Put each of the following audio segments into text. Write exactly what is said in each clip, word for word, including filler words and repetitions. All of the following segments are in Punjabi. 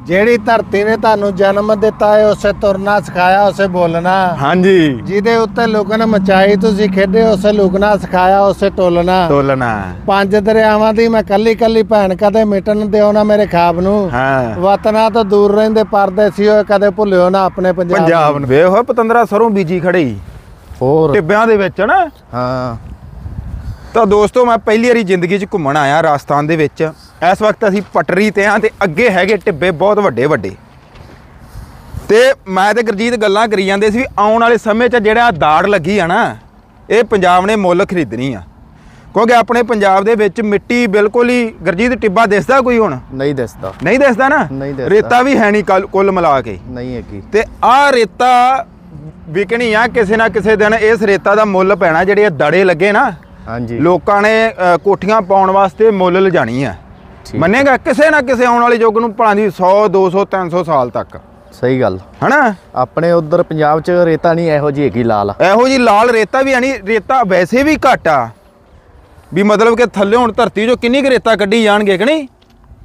ਜਿਹੜੀ ਧਰਤੀ ਨੇ ਤੁਹਾਨੂੰ ਜਨਮ ਦਿੱਤਾ ਹੈ ਉਸੇ ਤੁਰਨਾ ਸਿਖਾਇਆ ਉਸੇ ਬੋਲਣਾ। ਹਾਂਜੀ। ਜਿਹਦੇ ਉੱਤੇ ਲੋਕਾਂ ਨੇ ਮਚਾਈ ਤੁਸੀਂ ਖੇਡੇ ਉਸੇ ਲੁਕਣਾ ਸਿਖਾਇਆ ਉਸੇ ਟੋਲਣਾ ਟੋਲਣਾ। ਪੰਜ ਦਰਿਆਵਾਂ ਦੀ ਮੈਂ ਕੱਲੀ ਕੱਲੀ ਭੈਣ ਕਦੇ ਮਿਟਣ ਦਿਓ ਨਾ ਮੇਰੇ ਖਾਬ ਨੂੰ। ਹਾਂ। ਵਤਨਾਂ ਤੋਂ ਦੂਰ ਰਹਿੰਦੇ ਪਰਦੇਸੀ ਹੋਏ ਕਦੇ ਭੁੱਲਿਓ ਨਾ ਆਪਣੇ ਪੰਜਾਬ ਪੰਜਾਬ ਨੂੰ। ਵੇਖ ਹੋਏ ਪਤੰਦਰਾ ਸਰੋਂ ਬੀਜੀ ਖੜੀ ਹੋਰ ਟਿੱਬਿਆਂ ਦੇ ਵਿੱਚ ਨਾ। ਹਾਂ। ਤਾਂ ਦੋਸਤੋ ਮੈਂ ਪਹਿਲੀ ਵਾਰੀ ਜ਼ਿੰਦਗੀ 'ਚ ਘੁੰਮਣ ਆਇਆ ਰਾਜਸਥਾਨ ਦੇ ਵਿੱਚ। ਇਸ ਵਕਤ ਅਸੀਂ ਪਟਰੀ ਤੇ ਹਾਂ ਤੇ ਅੱਗੇ ਹੈਗੇ ਟਿੱਬੇ ਬਹੁਤ ਵੱਡੇ ਵੱਡੇ। ਤੇ ਮੈਂ ਤੇ ਗੁਰਜੀਤ ਗੱਲਾਂ ਕਰੀ ਜਾਂਦੇ ਸੀ ਵੀ ਆਉਣ ਵਾਲੇ ਸਮੇਂ 'ਚ ਜਿਹੜਾ ਦਾੜ ਲੱਗੀ ਆ ਨਾ ਇਹ ਪੰਜਾਬ ਨੇ ਮੁੱਲ ਖਰੀਦਣੀ ਆ, ਕਿਉਂਕਿ ਆਪਣੇ ਪੰਜਾਬ ਦੇ ਵਿੱਚ ਮਿੱਟੀ ਬਿਲਕੁਲ ਹੀ ਗੁਰਜੀਤ ਟਿੱਬਾ ਦਿਸਦਾ ਕੋਈ ਹੁਣ ਨਹੀਂ ਦਿਸਦਾ। ਨਹੀਂ ਦਿਸਦਾ ਨਾ। ਨਹੀਂ ਦਿਸਦਾ। ਰੇਤਾ ਵੀ ਹੈ ਨਹੀਂ ਕੁੱਲ ਮਿਲਾ ਕੇ ਨਹੀਂ ਹੈਗੀ। ਤੇ ਆਹ ਰੇਤਾ ਵਿਕਣੀ ਆ ਕਿਸੇ ਨਾ ਕਿਸੇ ਦਿਨ। ਇਸ ਰੇਤਾ ਦਾ ਮੁੱਲ ਪੈਣਾ ਜਿਹੜੇ ਦੜੇ ਲੱਗੇ ਨਾ। ਹਾਂਜੀ। ਲੋਕਾਂ ਨੇ ਕੋਠੀਆਂ ਪਾਉਣ ਵਾਸਤੇ ਮੁੱਲ ਲਿਜਾਣੀ ਆ। ਮੰਨੇਗਾ ਕਿਸੇ ਨਾ ਕਿਸੇ ਆਉਣ ਵਾਲੇ ਯੁੱਗ ਨੂੰ ਭਾਵੇਂ ਸੌ ਦੋ ਸੌ ਤਿੰਨ ਸੌ ਸਾਲ ਤੱਕ। ਸਹੀ ਗੱਲ ਹਨਾ। ਆਪਣੇ ਉਧਰ ਪੰਜਾਬ 'ਚ ਰੇਤਾ ਨਹੀਂ ਇਹੋ ਜਿਹੀ ਹੈਗੀ ਲਾਲ। ਇਹੋ ਜਿਹੀ ਲਾਲ ਰੇਤਾ ਵੀ ਨਹੀਂ। ਰੇਤਾ ਵੈਸੇ ਵੀ ਘੱਟ ਆ ਵੀ ਮਤਲਬ ਕਿ ਥੱਲੇ ਹੁਣ ਧਰਤੀ 'ਚੋਂ ਕਿੰਨੀ ਕੁ ਰੇਤਾ ਕੱਢੀ ਜਾਣਗੇ ਕਿ ਨਹੀਂ।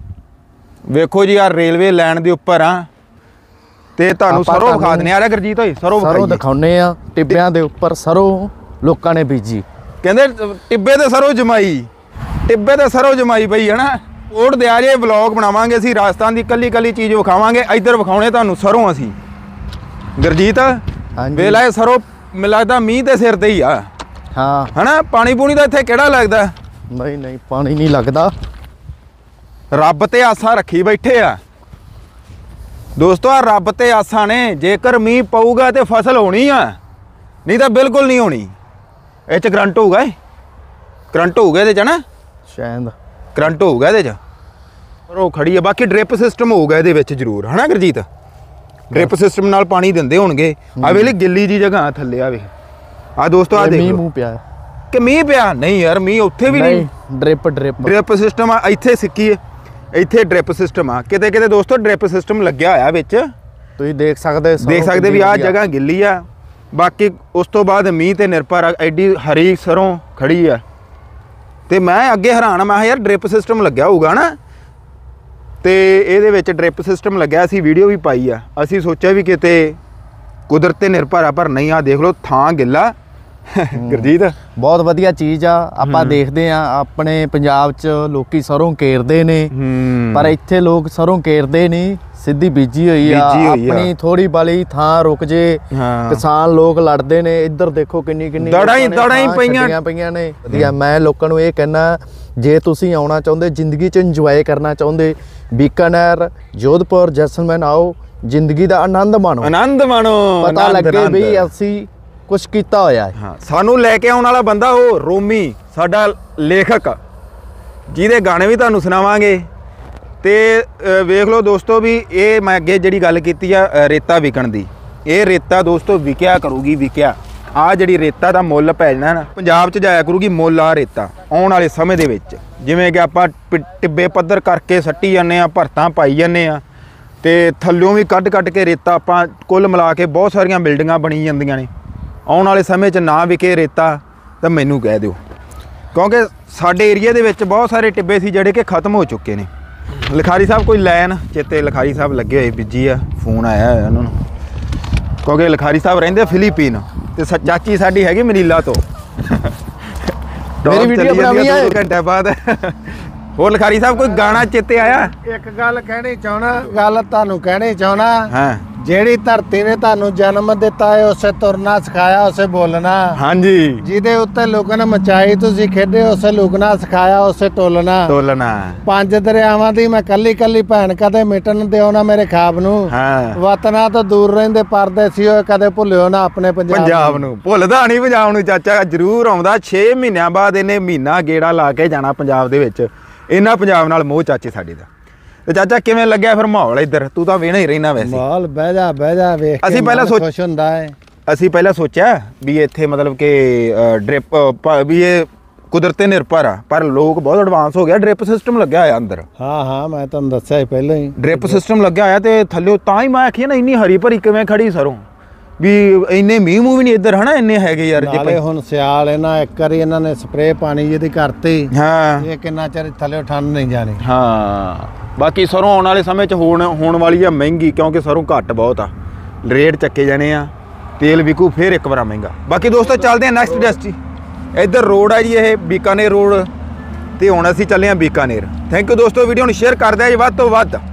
ਵੇਖੋ ਜੀ ਆ ਰੇਲਵੇ ਲਾਈਨ ਦੇ ਉੱਪਰ ਆ ਤੇ ਤੁਹਾਨੂੰ ਸਰੋਂ ਵਿਖਾ ਦਿੰਦੇ ਆ। ਗੁਰਜੀਤ ਹੋਈ ਸਰੋਂ ਸਰੋਂ ਦਿਖਾਉਨੇ ਆ ਟਿੱਬਿਆਂ ਦੇ ਉੱਪਰ ਸਰੋਂ ਲੋਕਾਂ ਨੇ ਬੀਜੀ। ਕਹਿੰਦੇ ਟਿੱਬੇ ਤੇ ਸਰੋਂ ਜਮਾਈ ਟਿੱਬੇ ਤੇ ਸਰੋਂ ਜਮਾਈ ਬਈ ਹਨਾ। ਕੋਟ ਦੇ ਆ ਜੇ ਵਲੌਗ ਬਣਾਵਾਂਗੇ ਅਸੀਂ ਰਾਜਸਥਾਨ ਦੀ ਕੱਲੀ ਕੱਲੀ ਚੀਜ਼ ਵਿਖਾਵਾਂਗੇ। ਇੱਧਰ ਵਿਖਾਉਣੇ ਤੁਹਾਨੂੰ ਸਰੋਂ ਅਸੀਂ ਗੁਰਜੀਤ। ਵੇਲਾ ਇਹ ਸਰੋਂ ਮੈਨੂੰ ਲੱਗਦਾ ਮੀਂਹ ਦੇ ਸਿਰ ਤੇ ਹੀ ਆ। ਹਾਂ ਹਨਾ। ਪਾਣੀ ਪੂਣੀ ਦਾ ਇੱਥੇ ਕਿਹੜਾ ਲੱਗਦਾ। ਨਹੀਂ ਨਹੀਂ ਪਾਣੀ ਨਹੀਂ ਲੱਗਦਾ। ਰੱਬ ਤੇ ਆਸਾਂ ਰੱਖੀ ਬੈਠੇ ਆ ਦੋਸਤੋ। ਆ ਰੱਬ ਤੇ ਆਸਾਂ ਨੇ। ਜੇਕਰ ਮੀਂਹ ਪਊਗਾ ਤੇ ਫਸਲ ਹੋਣੀ ਆ, ਨਹੀਂ ਤਾਂ ਬਿਲਕੁਲ ਨਹੀਂ ਹੋਣੀ। ਇਹ 'ਚ ਕਰੰਟ ਹੋਊਗਾ। ਇਹ ਕਰੰਟ ਹੋਊਗਾ ਇਹਦੇ 'ਚ ਨਾ। ਸ਼ਾਇਦ ਕਰੰਟ ਹੋਊਗਾ ਇਹਦੇ 'ਚ। ਪਰ ਉਹ ਖੜੀ ਆ। ਬਾਕੀ ਡ੍ਰਿਪ ਸਿਸਟਮ ਹੋਊਗਾ ਇਹਦੇ ਵਿੱਚ ਜ਼ਰੂਰ ਹਨਾ ਗੁਰਜੀਤ। ਡ੍ਰਿਪ ਸਿਸਟਮ ਨਾਲ ਪਾਣੀ ਦਿੰਦੇ ਹੋਣਗੇ। ਆ ਵੇਲੇ ਗਿੱਲੀ ਜੀ ਜਗ੍ਹਾ ਥੱਲੇ ਆਵੇ ਆ ਦੋਸਤੋ। ਆ ਦੇਖ ਮੀਂਹ ਮੂੰਹ ਪਿਆ ਕਿ ਮੀਂਹ ਪਿਆ ਨਹੀਂ ਯਾਰ। ਮੀਂਹ ਉੱਥੇ ਵੀ ਨਹੀਂ। ਡ੍ਰਿਪ ਡ੍ਰਿਪ ਡ੍ਰਿਪ ਸਿਸਟਮ ਆ ਇੱਥੇ ਸਿੱਕੀ। ਇੱਥੇ ਡ੍ਰਿਪ ਸਿਸਟਮ ਆ ਕਿਤੇ ਕਿਤੇ ਦੋਸਤੋ। ਡ੍ਰਿਪ ਸਿਸਟਮ ਲੱਗਿਆ ਹੋਇਆ ਵਿੱਚ ਤੁਸੀਂ ਦੇਖ ਸਕਦੇ ਦੇਖ ਸਕਦੇ ਵੀ ਆਹ ਜਗ੍ਹਾ ਗਿੱਲੀ ਆ। ਬਾਕੀ ਉਸ ਤੋਂ ਬਾਅਦ ਮੀਂਹ ਤੇ ਨਿਰਭਰ ਆ। ਐਡੀ ਹਰੀ ਸਰੋਂ ਖੜੀ ਆ ਤੇ ਮੈਂ ਅੱਗੇ ਹੈਰਾਨ। ਮੈਂ ਯਾਰ ਡ੍ਰਿਪ ਸਿਸਟਮ ਲੱਗਿਆ ਹੋਊਗਾ ਨਾ। ਤੇ ਇਹਦੇ ਵਿੱਚ ਡ੍ਰਿਪ ਸਿਸਟਮ ਲੱਗਿਆ ਸੀ। ਵੀਡੀਓ ਵੀ ਪਾਈ ਆ। ਅਸੀਂ ਸੋਚਿਆ ਵੀ ਕਿਤੇ ਕੁਦਰਤ ਤੇ ਨਿਰਭਰ ਆ, ਪਰ ਨਹੀਂ। ਆ ਦੇਖ ਲਓ ਥਾਂ ਗਿੱਲਾ ਗੁਰਜੀਤ। ਬਹੁਤ ਵਧੀਆ ਚੀਜ਼ ਆ। ਆਪਾਂ ਦੇਖਦੇ ਆ ਆਪਣੇ ਪੰਜਾਬ 'ਚ ਲੋਕੀ ਸਰੋਂ ਕੇਰਦੇ ਨੇ, ਪਰ ਇੱਥੇ ਲੋਕ ਸਰੋਂ ਕੇਰਦੇ ਨਹੀਂ। ਸਿੱਧੀ ਬੀਜੀ ਹੋਈ ਆ। ਆਪਣੀ ਥੋੜੀ ਬਾਲੀ ਥਾਂ ਰੁਕ ਜੇ ਕਿਸਾਨ ਲੋਕ ਲੜਦੇ ਨੇ। ਇੱਧਰ ਦੇਖੋ ਕਿੰਨੀ ਕਿੰਨੀ ਦੜਾਂ ਹੀ ਦੜਾਂ ਹੀ ਪਈਆਂ ਪਈਆਂ ਨੇ। ਵਧੀਆ। ਮੈਂ ਲੋਕਾਂ ਨੂੰ ਇਹ ਕਹਿਣਾ, ਜੇ ਤੁਸੀਂ ਆਉਣਾ ਚਾਹੁੰਦੇ ਜ਼ਿੰਦਗੀ 'ਚ ਇੰਜੋਏ ਕਰਨਾ ਚਾਹੁੰਦੇ, ਬੀਕਾਨੇਰ ਜੋਧਪੁਰ ਜੈਸਲਮੇਰ ਆਓ। ਜ਼ਿੰਦਗੀ ਦਾ ਆਨੰਦ ਮਾਣੋ। ਆਨੰਦ ਮਾਣੋ। ਪਤਾ ਲੱਗੇ ਵੀ ਅਸੀਂ ਕੁਛ ਕੀਤਾ ਹੋਇਆ ਹੈ। ਹਾਂ। ਸਾਨੂੰ ਲੈ ਕੇ ਆਉਣ ਵਾਲਾ ਬੰਦਾ ਉਹ ਰੋਮੀ ਸਾਡਾ ਲੇਖਕ, ਜਿਹਦੇ ਗਾਣੇ ਵੀ ਤੁਹਾਨੂੰ ਸੁਣਾਵਾਂਗੇ। ਤੇ ਵੇਖ ਲਓ ਦੋਸਤੋ ਵੀ ਇਹ ਮੈਂ ਅੱਗੇ ਜਿਹੜੀ ਗੱਲ ਕੀਤੀ ਆ ਰੇਤਾ ਵਿਕਣ ਦੀ, ਇਹ ਰੇਤਾ ਦੋਸਤੋ ਵਿਕਿਆ ਕਰੂਗੀ। ਵਿਕਿਆ ਆ ਜਿਹੜੀ ਰੇਤਾ ਦਾ ਮੁੱਲ ਪੈ ਜਾਣਾ ਨਾ ਪੰਜਾਬ 'ਚ ਜਾਇਆ ਕਰੂਗੀ ਮੁੱਲ ਆ ਰੇਤਾ ਆਉਣ ਵਾਲੇ ਸਮੇਂ ਦੇ ਵਿੱਚ। ਜਿਵੇਂ ਕਿ ਆਪਾਂ ਟਿੱਬੇ ਪੱਧਰ ਕਰਕੇ ਸੱਟੀ ਜਾਂਦੇ ਆ, ਭਰਤਾਂ ਪਾਈ ਜਾਂਦੇ ਆ ਤੇ ਥੱਲਿਓਂ ਵੀ ਕੱਢ ਕੱਢ ਕੇ ਰੇਤਾ ਆਪਾਂ ਕੁੱਲ ਮਿਲਾ ਕੇ ਬਹੁਤ ਸਾਰੀਆਂ ਬਿਲਡਿੰਗਾਂ ਬਣੀ ਜਾਂਦੀਆਂ ਨੇ। ਆਉਣ ਵਾਲੇ ਸਮੇਂ 'ਚ ਨਾ ਵਿਕੇ ਰੇਤਾ ਤਾਂ ਮੈਨੂੰ ਕਹਿ ਦਿਓ, ਕਿਉਂਕਿ ਸਾਡੇ ਏਰੀਆ ਦੇ ਵਿੱਚ ਬਹੁਤ ਸਾਰੇ ਟਿੱਬੇ ਸੀ ਜਿਹੜੇ ਕਿ ਖਤਮ ਹੋ ਚੁੱਕੇ ਨੇ। ਲਿਖਾਰੀ ਸਾਹਿਬ ਕੋਈ ਲੈਣ ਚੇਤੇ ਲਿਖਾਰੀ ਸਾਹਿਬ ਲੱਗੇ ਹੋਏ ਬਿੱਜੀ ਆ। ਫੋਨ ਆਇਆ ਹੋਇਆ ਉਹਨਾਂ ਨੂੰ, ਕਿਉਂਕਿ ਲਿਖਾਰੀ ਸਾਹਿਬ ਰਹਿੰਦੇ ਫਿਲੀਪੀਨ ਤੇ ਚਾਚੀ ਸਾਡੀ ਹੈਗੀ ਮਨੀਲਾ ਤੋਂ। ਮੇਰੀ ਵੀਡੀਓ ਬਣਾਉਣੀ ਆ ਦੋ ਘੰਟੇ ਬਾਅਦ। ਹੋਰ ਲਿਖਾਰੀ ਸਾਹਿਬ ਕੋਈ ਗਾਣਾ ਚੇਤੇ ਆਇਆ? ਇੱਕ ਗੱਲ ਕਹਿਣੀ ਚਾਹਣਾ ਗੱਲ ਤੁਹਾਨੂੰ ਕਹਿਣੀ ਚਾਹਣਾ ਹਾਂ। ਜਿਹੜੀ ਧਰਤੀ ਨੇ ਤੁਹਾਨੂੰ ਜਨਮ ਦਿੱਤਾ ਹੈ ਉਸੇ ਤੁਰਨਾ ਸਿਖਾਇਆ ਉਸੇ ਬੋਲਣਾ। ਹਾਂਜੀ। ਜਿਹਦੇ ਉੱਤੇ ਲੋਕਾਂ ਨੇ ਮਚਾਈ ਤੁਸੀਂ ਖੇਡੇ ਉਸੇ ਲੁਕਣਾ ਸਿਖਾਇਆ ਉਸੇ ਟੋਲਣਾ ਟੋਲਣਾ। ਪੰਜ ਦਰਿਆਵਾਂ ਦੀ ਮੈਂ ਕੱਲੀ ਕੱਲੀ ਭੈਣ ਕਦੇ ਮਿਟਣ ਦਿਓ ਨਾ ਮੇਰੇ ਖਾਬ ਨੂੰ। ਵਤਨਾਂ ਤੋਂ ਦੂਰ ਰਹਿੰਦੇ ਪਰਦੇਸੀ ਹੋਏ ਕਦੇ ਭੁੱਲਿਓ ਨਾ ਆਪਣੇ ਪੰਜਾਬ ਪੰਜਾਬ ਨੂੰ। ਭੁੱਲਦਾ ਨਹੀਂ ਪੰਜਾਬ ਨੂੰ ਚਾਚਾ, ਜ਼ਰੂਰ ਆਉਂਦਾ। ਛੇ ਮਹੀਨਿਆਂ ਬਾਅਦ ਇਹਨੇ ਮਹੀਨਾ ਗੇੜਾ ਲਾ ਕੇ ਜਾਣਾ ਪੰਜਾਬ ਦੇ ਵਿੱਚ। ਇਹਨਾਂ ਪੰਜਾਬ ਨਾਲ ਮੋਹ ਚਾਚੇ ਸਾਡੇ ਦਾ। ਤੇ ਚਾਚਾ ਕਿਵੇਂ ਲੱਗਿਆ ਫਿਰ ਮਾਹੌਲ ਇੱਧਰ? ਤੂੰ ਤਾਂ ਵੇਣਾ ਹੀ ਰਹਿਣਾ ਵੈਸੇ। ਮਾਹੌਲ ਬਹਿ ਜਾ ਬਹਿ ਜਾ ਵੇਖ। ਅਸੀਂ ਪਹਿਲਾਂ ਸੋਚ ਖੁਸ਼ ਹੁੰਦਾ ਹੈ। ਅਸੀਂ ਪਹਿਲਾਂ ਸੋਚਿਆ ਵੀ ਇੱਥੇ ਮਤਲਬ ਕਿ ਡ੍ਰਿਪ ਵੀ ਇਹ ਕੁਦਰਤ ਤੇ ਨਿਰਭਰ ਆ, ਪਰ ਲੋਕ ਬਹੁਤ ਐਡਵਾਂਸ ਹੋ ਗਿਆ। ਡ੍ਰਿਪ ਸਿਸਟਮ ਲੱਗਿਆ ਹੋਇਆ ਅੰਦਰ। ਹਾਂ ਹਾਂ ਮੈਂ ਤੁਹਾਨੂੰ ਦੱਸਿਆ ਪਹਿਲਾਂ ਹੀ ਡ੍ਰਿਪ ਸਿਸਟਮ ਲੱਗਿਆ ਹੋਇਆ ਤੇ ਥੱਲੇ ਤਾਂ ਹੀ ਮੈਂ ਆਖੀ ਨਾ ਇੰਨੀ ਹਰੀ ਭਰੀ ਕਿਵੇਂ ਖੜੀ ਸਰੋਂ। ਵੀ ਇੰਨੇ ਮੀਂਹ ਮੂੰਹ ਵੀ ਨਹੀਂ ਇੱਧਰ ਹਨਾ ਇੰਨੇ ਹੈਗੇ ਯਾਰ ਜੇ ਨਾਲੇ ਹੁਣ ਸਿਆਲ ਇਹਨਾਂ ਇੱਕ ਵਾਰੀ ਇਹਨਾਂ ਨੇ ਸਪਰੇਅ ਪਾਣੀ ਜਿਹਦੀ ਕਰਤੀ ਹਾਂ ਇਹ ਕਿੰਨਾ ਚਿਰ ਥੱਲੇ ਠੰਡ ਨਹੀਂ ਜਾਣੀ। ਹਾਂ ਬਾਕੀ ਸਰੋਂ ਆਉਣ ਵਾਲੇ ਸਮੇਂ 'ਚ ਹੋਣ ਹੋਣ ਵਾਲੀ ਆ ਮਹਿੰਗੀ, ਕਿਉਂਕਿ ਸਰੋਂ ਘੱਟ ਬਹੁਤ ਆ, ਰੇਟ ਚੱਕੇ ਜਾਣੇ ਆ, ਤੇਲ ਵਿਕੂ ਫੇਰ ਇੱਕ ਵਾਰ ਮਹਿੰਗਾ। ਬਾਕੀ ਦੋਸਤੋ ਚੱਲਦੇ ਆ ਨੈਕਸਟ ਡੈਸਟੀ। ਇੱਧਰ ਰੋਡ ਆ ਜੀ ਇਹ ਬੀਕਾਨੇਰ ਰੋਡ, ਤੇ ਹੁਣ ਅਸੀਂ ਚੱਲੇ ਆ ਬੀਕਾਨੇਰ। ਥੈਂਕ ਯੂ ਦੋਸਤੋ, ਵੀਡੀਓ ਨੂੰ ਸ਼ੇਅਰ ਕਰ ਦਿਆ ਜੀ ਵੱਧ ਤੋਂ ਵੱਧ।